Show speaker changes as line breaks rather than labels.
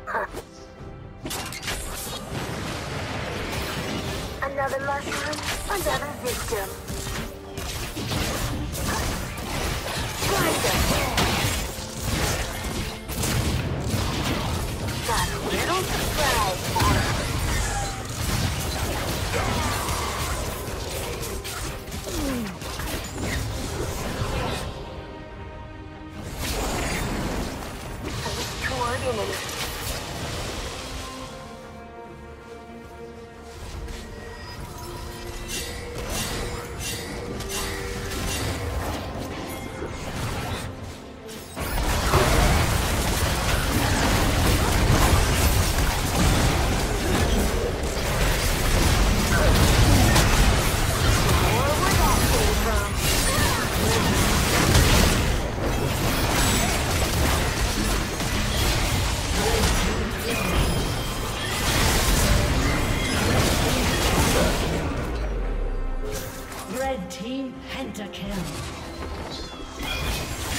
Another mushroom, another victim. Find them. Got a little surprise for us. Coordinated.
Red team pentakill.